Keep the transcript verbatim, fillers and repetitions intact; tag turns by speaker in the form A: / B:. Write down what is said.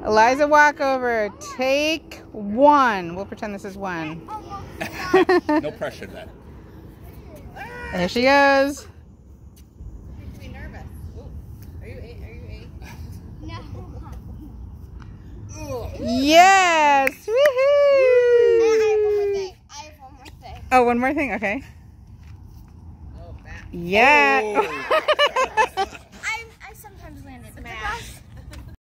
A: Eliza Walkover, take one. We'll pretend this is one.
B: No pressure then.
A: There she goes.
C: Makes me nervous. Ooh. Are you eight? Are you eight?
D: No.
A: Yes! Woohoo!
D: I have one more thing. I have one more thing.
A: Oh, one more thing? Okay.
C: Oh, back.
A: Yeah.
B: Oh.